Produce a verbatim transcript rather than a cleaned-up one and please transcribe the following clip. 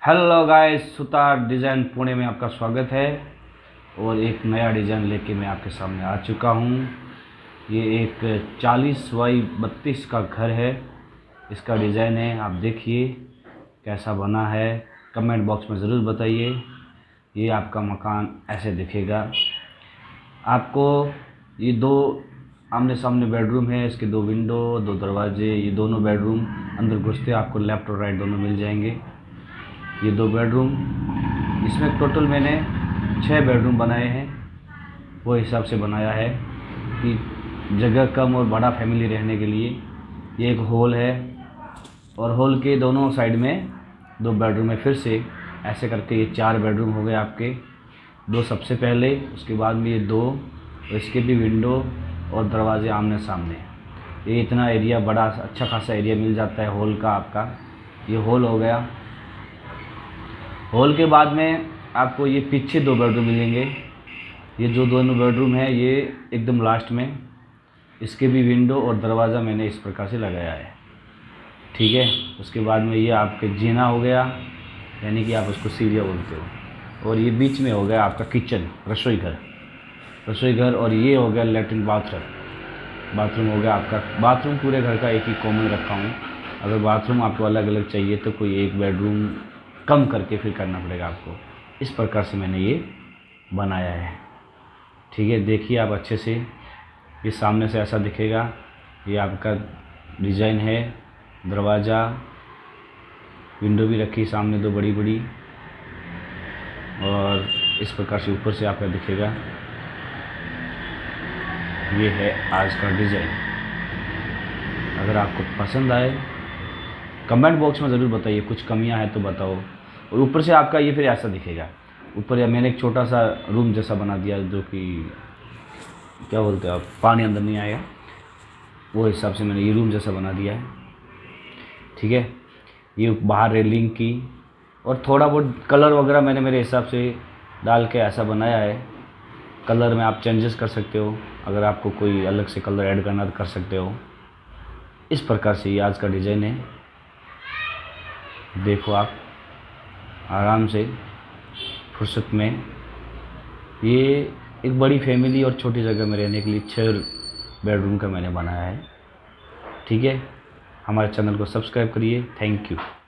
Hello guys, Sutar design Pune में आपका स्वागत है। और एक नया डिज़ाइन लेके मैं आपके सामने आ चुका हूँ। ये एक चालीस बाई बत्तीस का घर है। इसका डिज़ाइन है, आप देखिए कैसा बना है। कमेंट बॉक्स में ज़रूर बताइए। ये आपका मकान ऐसे दिखेगा। आपको ये दो आमने सामने बेडरूम है, इसके दो विंडो, दो दरवाजे। ये दोनों बेडरूम अंदर घुसते आपको लेफ़्ट और राइट दोनों मिल जाएंगे। ये दो बेडरूम, इसमें टोटल मैंने छः बेडरूम बनाए हैं। वो हिसाब से बनाया है कि जगह कम और बड़ा फैमिली रहने के लिए। ये एक हॉल है और हॉल के दोनों साइड में दो बेडरूम है। फिर से ऐसे करके ये चार बेडरूम हो गए आपके। दो सबसे पहले, उसके बाद में ये दो, और इसके भी विंडो और दरवाजे आमने सामने। ये इतना एरिया बड़ा, अच्छा खासा एरिया मिल जाता है हॉल का आपका। ये हॉल हो गया। हॉल के बाद में आपको ये पीछे दो बेडरूम मिलेंगे। ये जो दोनों बेडरूम है ये एकदम लास्ट में। इसके भी विंडो और दरवाज़ा मैंने इस प्रकार से लगाया है, ठीक है। उसके बाद में ये आपके जीना हो गया, यानी कि आप उसको सीढ़िया बोलते हो। और ये बीच में हो गया आपका किचन, रसोई घर रसोई घर और ये हो गया लेटरिन बाथरूम बाथरूम हो गया आपका। बाथरूम पूरे घर का एक ही कॉमन रखा हूँ। अगर बाथरूम आपको अलग अलग चाहिए तो कोई एक बेडरूम कम करके फिर करना पड़ेगा आपको। इस प्रकार से मैंने ये बनाया है, ठीक है। देखिए आप अच्छे से, ये सामने से ऐसा दिखेगा। ये आपका डिज़ाइन है। दरवाज़ा, विंडो भी रखी सामने दो बड़ी बड़ी, और इस प्रकार से ऊपर से आपका दिखेगा। ये है आज का डिज़ाइन। अगर आपको पसंद आए कमेंट बॉक्स में ज़रूर बताइए, कुछ कमियां हैं तो बताओ। और ऊपर से आपका ये फिर ऐसा दिखेगा। ऊपर या मैंने एक छोटा सा रूम जैसा बना दिया, जो कि क्या बोलते हैं आप, पानी अंदर नहीं आएगा, वो हिसाब से मैंने ये रूम जैसा बना दिया है, ठीक है। ये बाहर रेलिंग की, और थोड़ा बहुत कलर वगैरह मैंने मेरे हिसाब से डाल के ऐसा बनाया है। कलर में आप चेंजेस कर सकते हो, अगर आपको कोई अलग से कलर ऐड करना तो कर सकते हो। इस प्रकार से ये आज का डिज़ाइन है। देखो आप आराम से फुर्सत में। ये एक बड़ी फैमिली और छोटी जगह में रहने के लिए छः बेडरूम का मैंने बनाया है, ठीक है। हमारे चैनल को सब्सक्राइब करिए। Thank you.